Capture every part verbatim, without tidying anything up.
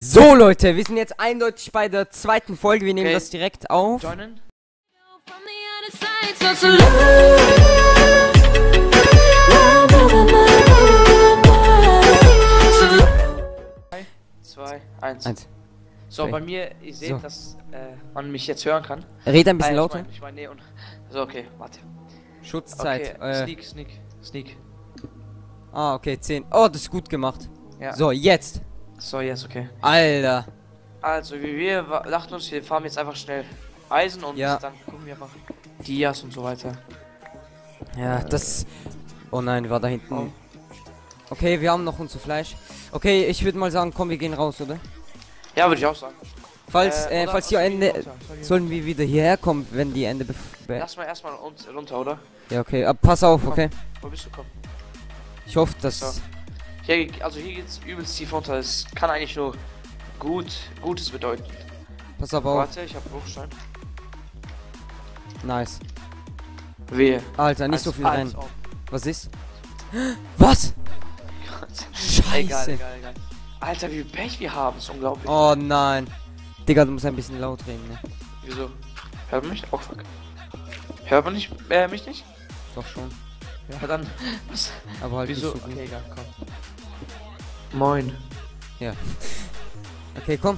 So Leute, wir sind jetzt eindeutig bei der zweiten Folge, wir nehmen Okay. das direkt auf. Joinen? drei, zwei, eins. Eins. So, zwei. bei mir, ihr seht, So. dass äh, man mich jetzt hören kann. Red ein bisschen Ah, lauter. Ich meine, ich mein, nee, und. So, okay, warte. Schutzzeit. Okay, Äh, sneak, sneak, sneak. ah, okay, zehn. Oh, das ist gut gemacht. Ja. So, jetzt. So, jetzt, okay. Alter. Also, wie wir wa- dachten uns, wir fahren jetzt einfach schnell Eisen und Ja. dann gucken wir einfach Dias und so weiter. Ja, das... Oh nein, war da hinten. Oh. Okay, wir haben noch unser Fleisch. Okay, ich würde mal sagen, komm, wir gehen raus, oder? Ja, würde ich auch sagen. Falls, äh, oder falls was die soll ich Ende... runter? Soll ich- Sollen wir wieder hierher kommen, wenn die Ende... bef- be- Lass mal erstmal uns runter, oder? Ja, okay, aber pass auf, okay? Wo bist du? Komm. Ich hoffe, dass... So. Hier, also hier geht's übelst tief runter. Es kann eigentlich nur gut, Gutes bedeuten. Pass aber auf. Warte, ich hab Bruchstein. Nice. Wehe. Alter, nicht Als- so viel als rein. ob. Was ist? Was? Scheiße. Egal, egal, egal. Alter, wie viel Pech wir haben, ist unglaublich. Oh nein. Digga, du musst ein bisschen laut reden, ne? Wieso? Hört man mich? Oh fuck. Hört man nicht, äh, mich nicht? Doch schon. Ja, dann. Was? Aber halt Wieso? nicht so gut. Okay, egal, komm. Moin. Ja. Okay, komm.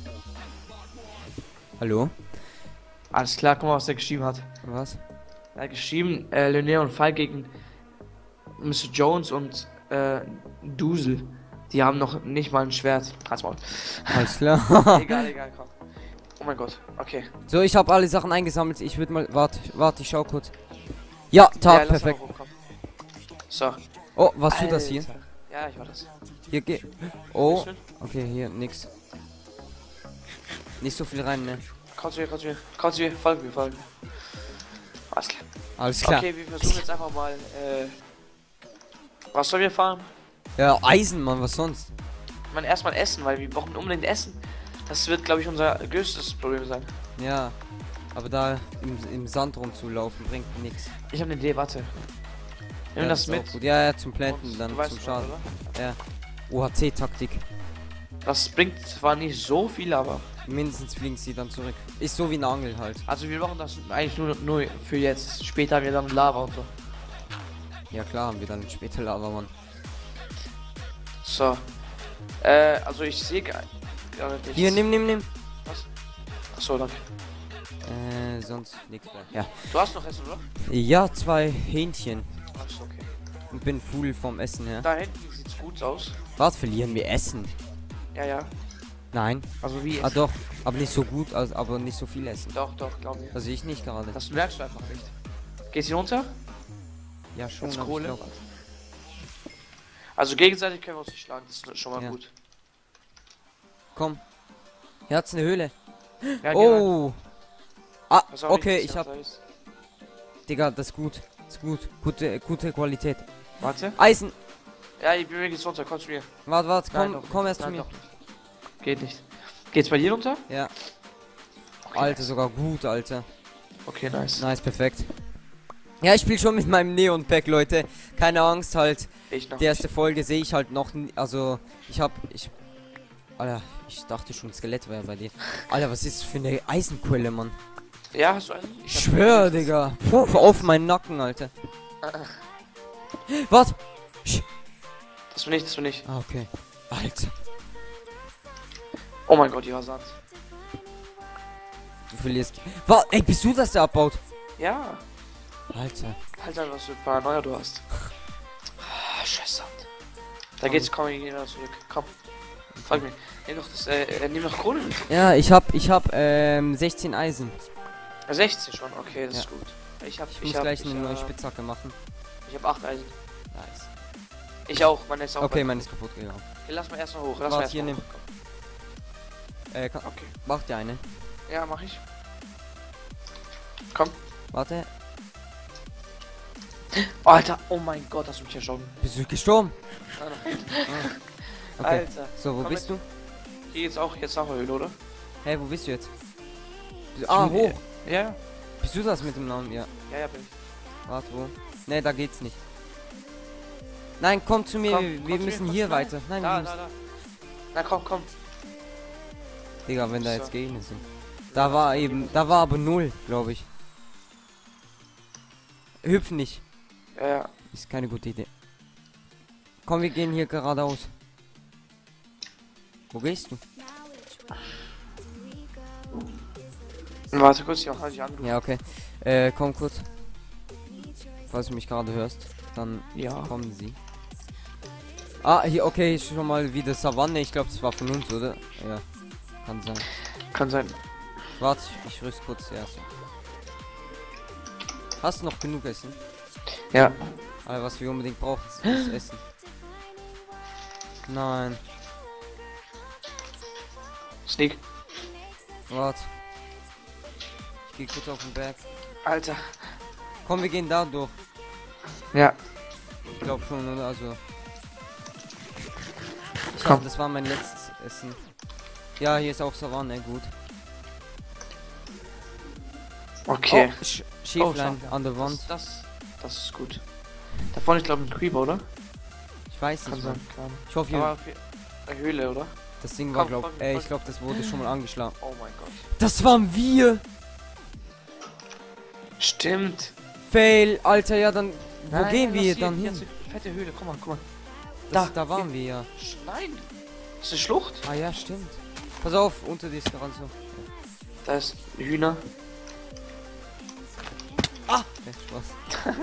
Hallo? Alles klar, guck mal, was der geschrieben hat. Was? Er hat geschrieben, äh, Linnea und Fall gegen Mister Jones und, äh, Dusel. Die haben noch nicht mal ein Schwert. Halt's Maul. Alles klar. Egal, egal, komm. Oh mein Gott, okay. So, ich habe alle Sachen eingesammelt. Ich würde mal... Warte, warte, ich schau kurz. Ja, Tat, Ja, lass perfekt. mal hochkommen. So. Oh, warst du das hier? Alter. Ja, ich war das. Hier geht... Oh, Bist du? okay, hier, nix. Nicht so viel rein, ne? Komm zu mir, komm zu mir, komm zu mir, folge mir, folge mir. Alles klar. Alles klar. Okay, wir versuchen jetzt einfach mal, äh... Was sollen wir fahren? Ja, Eisen, Mann, was sonst? Ich meine, erstmal essen, weil wir brauchen unbedingt Essen. Das wird, glaube ich, unser größtes Problem sein. Ja. Aber da im, im Sand rumzulaufen bringt nichts. Ich habe eine Idee, warte. Nimm Ja, das ist mit. auch gut. Ja, ja, zum Planten, und dann du weißt zum was, Schaden. oder? Ja. O H C-Taktik. Das bringt zwar nicht so viel, aber... Mindestens fliegen sie dann zurück. Ist so wie eine Angel halt. Also wir brauchen das eigentlich nur, nur für jetzt. Später haben wir dann Lava und so. Ja klar, haben wir dann später Lava, Mann. So. Äh, also ich sehe gar gar nicht. Hier, nimm, nimm, nimm. Was? Achso, danke. Äh, sonst nichts mehr. Ja. Du hast noch Essen, oder? Ja, zwei Hähnchen. Achso, okay. Und bin full vom Essen her. Da hinten sieht's gut aus. Was verlieren wir Essen? Ja, ja. Nein. Also wie? Ah doch, aber nicht so gut, also, aber nicht so viel Essen. Doch, doch, glaube ich. Also ich nicht gerade. Das merkst du einfach nicht. Geht's hier runter? Ja schon. Jetzt aber ich Kohle. glaub- Also gegenseitig können wir uns nicht schlagen. Das ist schon mal Ja. gut. Komm. Hier hat's eine Höhle. Ja, Oh. Ah, Pass auf, okay, nicht, ich dass hab. da ist. Digga, das ist gut. Das ist gut. Gute, gute Qualität. Warte. Eisen. Ja, ich bin mir geht's runter. Komm zu mir. Warte, warte, Nein, komm, doch komm nicht. erst zu Nein, mir. doch nicht. Geht nicht. Geht's bei dir runter? Ja. Okay, Alter, nice. sogar gut, Alter. Okay, nice. Nice, perfekt. Ja, ich spiele schon mit meinem Neon-Pack, Leute. Keine Angst, halt. Ich noch. Die erste Folge sehe ich halt noch nie. Also, ich hab. Ich. Alter, ich dachte schon, Skelett wäre bei dir. Alter, was ist das für eine Eisenquelle, Mann? Ja, hast du einen? Ich hab- schwör, Digga. Puh, auf meinen Nacken, Alter. Was? Das bin ich, das bin ich. Ah, okay. Alter. Oh mein Gott, die war satt. Du verlierst. Was? Ey, bist du das, der abbaut? Ja. Alter. Alter, was für Paranoia du hast. Ah, scheiß Sand. Da geht's, komm, wir gehen wieder zurück. Komm. Folg mir. Nimm noch das, äh, äh, nimm noch Kohle mit. Ja, ich hab, ich hab, ähm, sechzehn Eisen. sechzehn schon, okay, das Ja. ist gut. Ich hab, Ich ich, muss hab, gleich ich, eine neue äh, Spitzhacke machen. ich hab acht Eisen. Nice. Ich auch, meine ist auch. Okay, bei- meine ist kaputt gegangen. Okay, lass mal erstmal hoch. Lass Warte, mal erst hier, mal nimm. hoch. Äh, kann, Komm. Okay. mach dir eine. Ja, mach ich. Komm. Warte. Oh, Alter, oh mein Gott, hast du mich erschossen. Bist du gestorben? Nein, nein. Okay. Alter. So, wo Komm bist du? Hier geht's auch jetzt nach der Höhle, oder? Hey, wo bist du jetzt? Bist- Ah, bin- hoch. Ja, Bist du das mit dem Namen? Ja. ja, ja, bin ich. Warte, wo? Ne, da geht's nicht. Nein, komm zu mir. Komm, wir komm wir zu mir, müssen komm hier zu mir. weiter. Nein, wir Da, müssen. da, da. Na komm, komm. Digga, wenn da So. jetzt Gegner sind. Da war eben, da war aber null, glaube ich. Hüpfen nicht. Ja, ja. Ist keine gute Idee. Komm, wir gehen hier geradeaus. Wo gehst du? Warte kurz, ich mach dich angerufen. Ja, okay. Äh, komm kurz. Falls du mich gerade hörst, dann Ja. kommen sie. Ah, hier, okay, schon mal wieder Savanne. Ich glaube, das war von uns, oder? Ja, kann sein. Kann sein. Warte, ich rüst kurz erst. Hast du noch genug Essen? Ja. Aber was wir unbedingt brauchen, ist Essen. Nein, Sneak. warte. Ich gehe kurz auf den Berg. Alter. Komm, wir gehen da durch. Ja. Ich glaube schon, oder? Also. Ich Komm. hab, das war mein letztes Essen. Ja, hier ist auch Savanne, gut. Okay. Oh, Sch Schäflein Oh, an der Wand. Das, das, das ist gut. Da vorne ist glaube ich ein Creeper, oder? Ich weiß Kann nicht. sein. Mann. Keine Ahnung. Ich hoffe, hier, Aber für eine Höhle, oder? das Ding war, Komm, glaub, komm, äh, komm. ich glaube, das wurde schon mal angeschlagen. Oh mein Gott. Das waren wir! Stimmt. Fail, Alter, ja, dann. Wo Nein, gehen das wir hier, dann hier hin? ist eine fette Höhle, guck mal, guck mal. Das, Da, da waren hier. wir ja. Sch- Nein. Das ist eine Schlucht. Ah ja, stimmt. Pass auf, unter dir ist gerade so. Da ist Hühner. Ah! Okay, Spaß.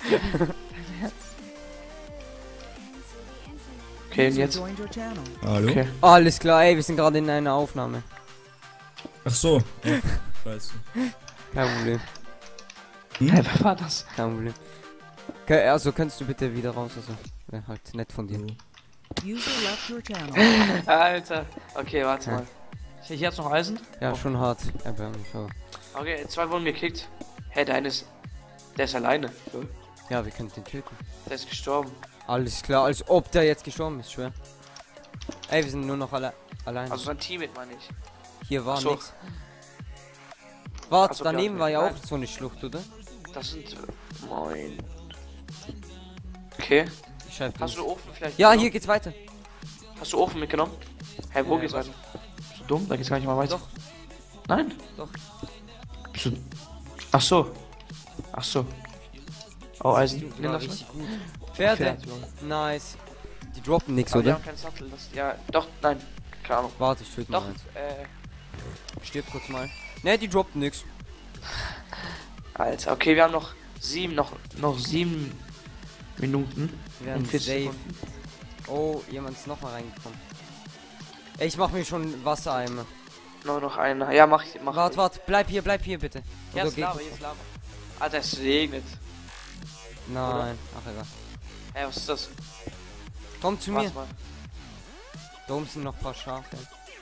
Okay, und jetzt? Hallo? Okay. Alles klar, ey, wir sind gerade in einer Aufnahme. Ach so. Ja, scheiße. Kein Problem, Hm? Hä, wer war das? kein Problem. Okay, also kannst du bitte wieder raus, also. Wäre halt nett von dir. User left your channel. Alter. Okay, warte Ja. mal. Hier hier hat's noch Eisen? Ja, Oh. schon hart. Erbärmlich, aber. Okay, zwei wurden gekickt. Hä, der eine ist. Der ist alleine. Lol. Ja, wir können den töten. Der ist gestorben. Alles klar, als ob der jetzt gestorben ist, schwer. Ey, wir sind nur noch alle allein. Also sein Teammate meine ich. Hier war Ach so. nix. Warte, Ach so, daneben ja, war ja nein. auch so eine Schlucht, oder? Das sind. äh, Moin. Okay. Ich schreib Hast du los. den Ofen vielleicht? Ja, mitgenommen? hier geht's weiter. Hast du Ofen mitgenommen? Hä, wo Äh, geht's was? weiter? Bist du dumm? Da geht's gar nicht mal weiter. Doch. Nein? Doch. Bist du. Ach so. Ach so. Oh, Eisen. Du, Nimm war das mit. richtig gut. Pferde. Pferd, lol. Nice. Die droppen nix, Aber wir oder? haben keinen Sattel. Das, ja, doch, nein. Keine Ahnung. Warte, ich töte mal Doch, eins. äh. Stirb kurz mal. Ne, die droppen nix. Alter, okay, wir haben noch sieben, noch, noch sieben Minuten. Wir werden Und vierzig safe. Sekunden. Oh, jemand ist noch mal reingekommen. Ey, ich mach mir schon Wassereimer. Nur noch einer. Ja, mach ich. Mach Warte, ich. warte, bleib hier, bleib hier bitte. Ja, Oder jetzt geh Lava, kurz jetzt vor. Lava. Alter, es regnet. Nein, ach egal. Hä, was ist das? Komm zu mir. Warte mal. Da oben sind noch ein paar Schafe.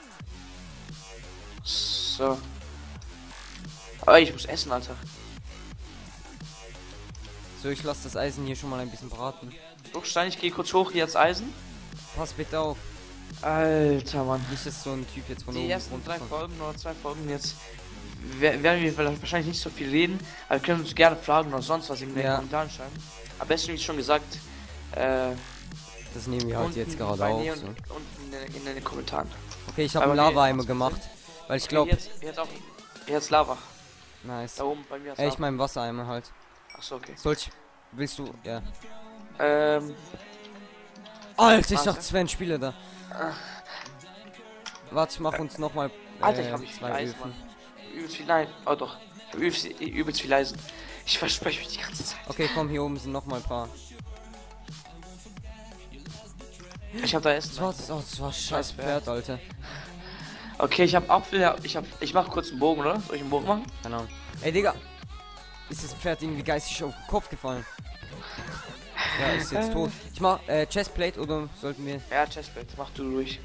So. Aber ich muss essen, Alter. So, ich lasse das Eisen hier schon mal ein bisschen braten. Bruchstein, ich gehe kurz hoch hier jetzt Eisen. Pass bitte auf. Alter, Mann. Nicht, dass so ein Typ jetzt von Die oben ersten drei runterkommt. Folgen oder zwei Folgen jetzt wer- werden wir wahrscheinlich nicht so viel reden, aber wir können uns gerne Fragen oder sonst was in den Ja. Kommentaren schreiben. Am besten, wie schon gesagt, äh, Das nehmen wir halt unten jetzt gerade bei auf. mir und So. unten in, den- in den Kommentaren. Okay, ich habe Aber einen nee, Lava-Eimer hat's gemacht. Weil ich Okay, glaube. jetzt, jetzt auch, jetzt Lava. Nice. Da oben bei mir ist Ey, ich Lava. mein Wassereimer halt. Achso, okay. Soll ich. Willst du. Ja. Ähm, Alter, ich Warte. dachte, es wären Spieler da. Warte, ich mach uns nochmal. Alter, äh, ich hab nicht viel zwei Eisen, Öfen. Mann. Übelst viel, nein, oh doch. Ich hab übelst, übelst viel Eisen. Ich verspreche mich die ganze Zeit. Okay, komm, hier oben sind nochmal ein paar. Ich hab da Essen. Das war, das, oh, das war scheiß Pferd, Alter. Okay, ich hab Apfel, ja, ich hab, ich mach kurz einen Bogen, oder? Soll ich einen Bogen machen? Keine Ahnung. Ey, Digga. Ist das Pferd irgendwie geistig auf den Kopf gefallen? Ja, ist jetzt tot. Ich mach äh, Chestplate oder sollten wir. Ja, Chestplate, mach du durch.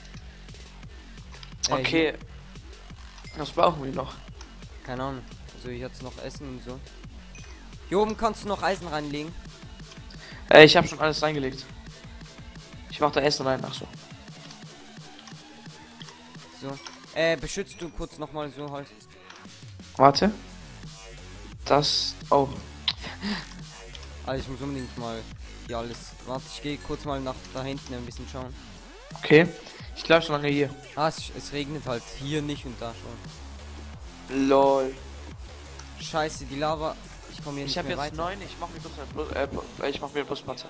Äh, Okay. Was brauchen wir noch? Hier, keine Ahnung. Also hier hat's noch Essen und so. Hier oben kannst du noch Eisen reinlegen. Äh, ich habe schon alles reingelegt. Ich mach da Essen rein, ach so. So. Äh, beschützt du kurz nochmal so halt. Warte. Das. Oh. Also ich muss unbedingt mal hier alles. Warte, ich gehe kurz mal nach da hinten ein bisschen schauen. Okay. Ich bleib schon lange hier. Ah, es, es regnet halt hier nicht und da schon. Lol. Scheiße, die Lava. Ich komme hier Ich nicht habe mehr jetzt weiter. neun, ich mach mir kurz einen Plus, äh, Pu- ich mach mir einen Buspanzer.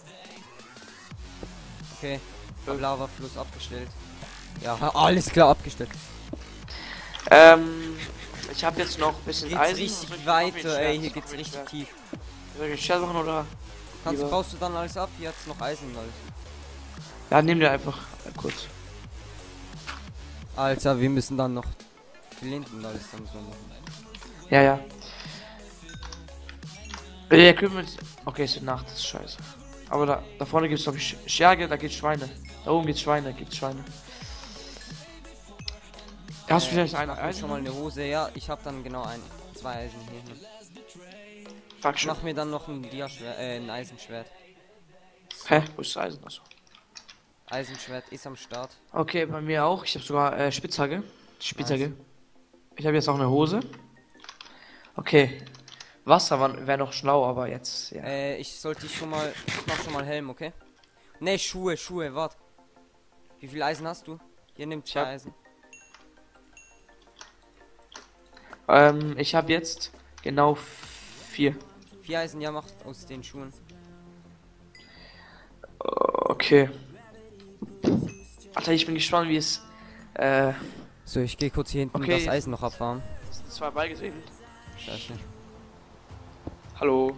Okay, hab Lavafluss abgestellt. Ja, alles klar abgestellt. Ähm, ich habe jetzt noch ein bisschen Geht's Eisen. richtig Soll ich- mach mir ein weiter, Schwert, ey, hier mach geht's mir ein richtig Schwert. tief. Soll ich ein Schwert machen oder? Kannst, lieber- baust du dann alles ab? Hier hat's noch Eisen und alles. Ja, nimm dir einfach äh, kurz. Alter, wir müssen dann noch Flinten und alles dann so machen. Ja, ja. Äh, Equipment. Okay, es wird Nacht, das ist scheiße. Aber da, da vorne gibt's glaube ich Scherge, da gibt's Schweine. Da oben gibt's Schweine, gibt's Schweine. Hast du Äh, vielleicht ich eine mach mir Eisen? schon mal eine Hose? Ja, ich hab dann genau ein, zwei Eisen hier. Fuck Ich schon. mach mir dann noch ein Diaschwert, äh, ein Eisenschwert. Hä? Wo ist das Eisen? Achso. Eisenschwert ist am Start. Okay, bei mir auch. Ich habe sogar äh, Spitzhacke. Spitzhacke. Ich habe jetzt auch eine Hose. Okay. Wasser wäre noch schlau, aber jetzt. Ja. Äh, ich sollte dich schon mal. Ich mach schon mal Helm, okay? Ne, Schuhe, Schuhe, warte. Wie viel Eisen hast du? Hier nimmt zwei hab- Eisen. Ähm, ich habe jetzt genau vier. Vier Eisen, ja, macht aus den Schuhen. Okay. Alter, ich bin gespannt, wie es. Äh, So, ich gehe kurz hier hinten Okay, das jetzt- Eisen noch abfarmen. zwei beigesehen. Scheiße. Hallo.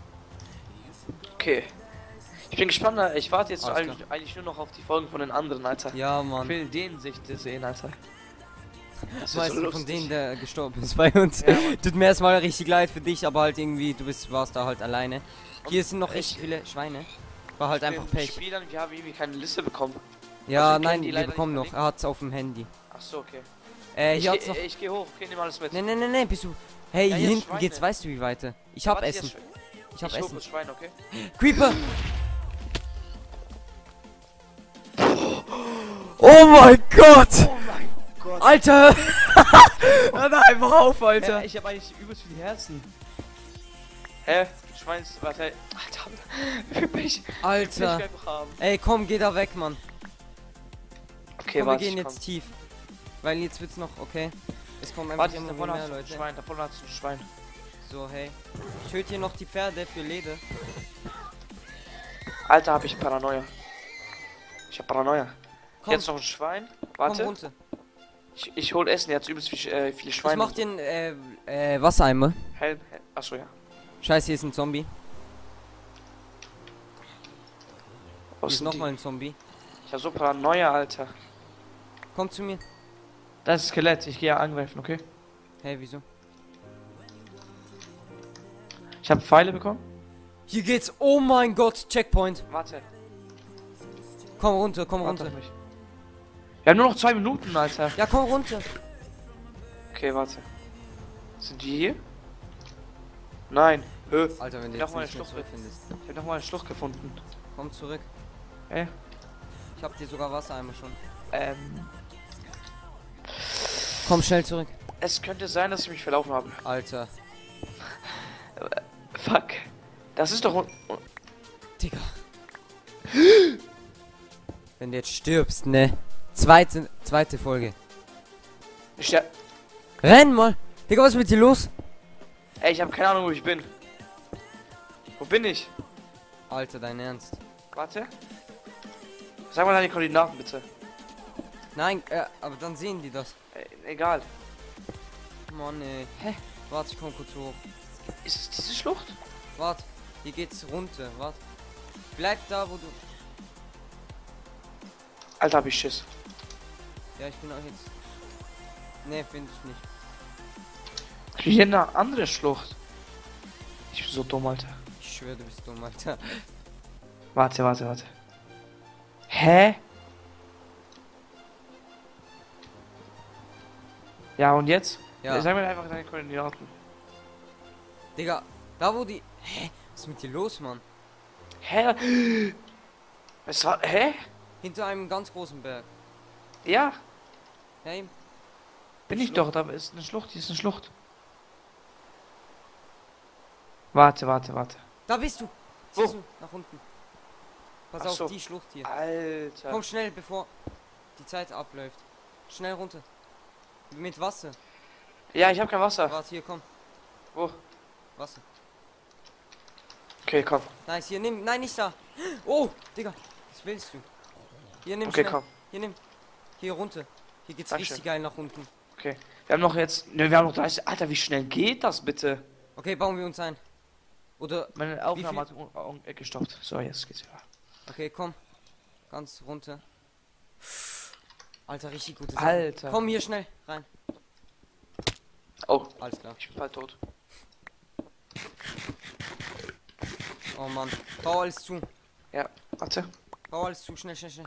Okay. Ich bin gespannt, Alter. Ich warte jetzt Alles eigentlich, eigentlich nur noch auf die Folgen von den anderen, Alter. Ja, Ich Mann. will den Sicht sehen, Alter. Das Weißt ist so du, von lustig. denen, der gestorben ist bei uns. Ja, Mann. Tut mir erstmal richtig leid für dich, aber halt irgendwie, du bist, warst da halt alleine. Hier sind noch ich- richtig viele Schweine. War halt einfach Den Pech. Spielern, wir haben irgendwie keine Liste bekommen. Ja, Also, wir nein, können die wir leider bekommen nicht noch. Er hat's auf dem Handy. Ach so, okay. Äh, Ich, hier hat's geh- noch. ich gehe hoch, okay, nimm alles mit. Ne, ne, ne, ne, bist du. Hey, Ja, hier hier hinten Schweine. geht's, weißt du wie weiter? Ich hab Warte, Essen. hier ist Schwe- Ich hab ich hol Essen. das Schwein, okay? Creeper! Oh mein Gott! Oh mein Gott. Alter! Hör da einfach auf, Alter! Hä, ich habe eigentlich übelst viele Herzen. Hä? Schweins, warte. Alter, wie viel Pech. Pech Alter! wir einfach haben. Ey, komm, geh da weg, Mann. Okay, Komm, wir warte, gehen ich jetzt komm. tief. Weil jetzt wird's noch, okay? Es kommen einfach Warte, immer da mehr, vorne mehr hast du ein Leute. Schwein, da vorne hast du ein Schwein. So, hey. Ich töte hier noch die Pferde für Lede. Alter, hab ich Paranoia. Ich hab Paranoia. Komm, Jetzt noch ein Schwein. komm Warte, runter. ich, ich hol Essen, jetzt übelst viel, äh, viele Ich Schweine. mach den, äh, äh, Wassereimer. Helm, Helm. Achso, ja. Scheiße, hier ist ein Zombie. Wo Hier ist sind noch die? mal ein Zombie. Ich hab so Paranoia, Alter. Komm zu mir. Das ist Skelett, ich gehe ja angreifen, okay? Hey, wieso? Ich habe Pfeile bekommen. Hier geht's. Oh mein Gott, Checkpoint. Warte, Komm runter, komm warte runter. auf mich. Wir haben nur noch zwei Minuten, Alter. Ja, komm runter. Okay, warte. Sind die hier? Nein. Hö. Alter, wenn du Noch jetzt mal nicht mehr eine Schlucht. zurückfindest. Ich hab noch mal eine Schlucht gefunden. Komm zurück. Hä? Ich hab dir sogar Wassereimer schon. Ähm. Komm schnell zurück. Es könnte sein, dass ich mich verlaufen habe. Alter. Fuck. Das ist doch. un- un- Digga. Wenn du jetzt stirbst, ne? Zweite, zweite Folge. Ich ster- Renn mal. Digga, was ist mit dir los? Ey, ich habe keine Ahnung, wo ich bin. Wo bin ich? Alter, dein Ernst. Warte. Sag mal deine Koordinaten bitte. Nein, äh, aber dann sehen die das. Äh, egal. Mann, ey. Hä? Warte, ich komm kurz hoch. Ist es diese Schlucht? Warte, hier geht's runter. Warte. Bleib da, wo du. Alter, hab ich Schiss. Ja, ich bin auch jetzt. Ne, finde ich nicht. Ich bin hier eine andere Schlucht. Ich bin so dumm, Alter. Ich schwöre, du bist dumm, Alter. Warte, warte, warte. Hä? Ja, und jetzt? Ja. Sag mir einfach deine Koordinaten. Digga, da wo die. Hä? Was ist mit dir los, Mann? Hä? Es war. Hä? Hinter einem ganz großen Berg. Ja, Hey, bin ich doch. Da ist eine Schlucht. Hier ist eine Schlucht. Warte, warte, warte. da bist du. Wo? Siehst du? Nach unten. Pass Ach auf so. die Schlucht hier. Alter. Komm schnell, bevor. die Zeit abläuft. Schnell runter. Mit Wasser. Ja, ich habe kein Wasser. Warte, hier, komm. Wo? Wasser. Okay, komm. Nice, hier, nimm. Nein, nicht da. Oh, Digga. Was willst du? Hier, nimm Okay, schnell. komm. Hier, nimm. Hier runter. Hier geht's Dankeschön. richtig geil nach unten. Okay. Wir haben noch jetzt. Ne, wir haben noch dreißig. Alter, wie schnell geht das bitte? Okay, bauen wir uns ein. Oder, Meine Aufnahme viel- hat un- un- gestoppt. So, jetzt geht's wieder. okay, komm. Ganz runter. Alter, richtig gute Sache. Alter. Komm hier schnell rein. Oh, Alles klar. ich bin bald tot. Oh Mann. Bau alles zu. Ja, warte. Bau alles zu. Schnell, schnell, schnell.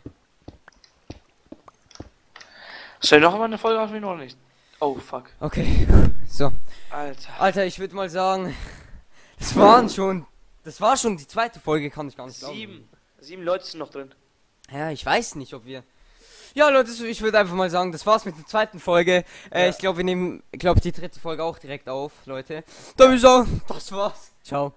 Soll ich noch mal eine Folge aufnehmen oder nicht? Oh, fuck. Okay. So. Alter. Alter, ich würde mal sagen, das waren schon, das war schon die zweite Folge, kann ich gar nicht glauben. Sieben. Sieben Leute sind noch drin. Ja, ich weiß nicht, ob wir. Ja, Leute, so, ich würde einfach mal sagen, das war's mit der zweiten Folge. Äh, Ja. Ich glaube, wir nehmen, ich glaube, die dritte Folge auch direkt auf, Leute. Dann würde ich sagen, das war's. Ciao.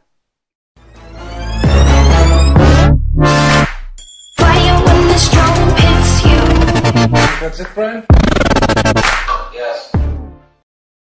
Fire when the storm hits you. That's it, Brian?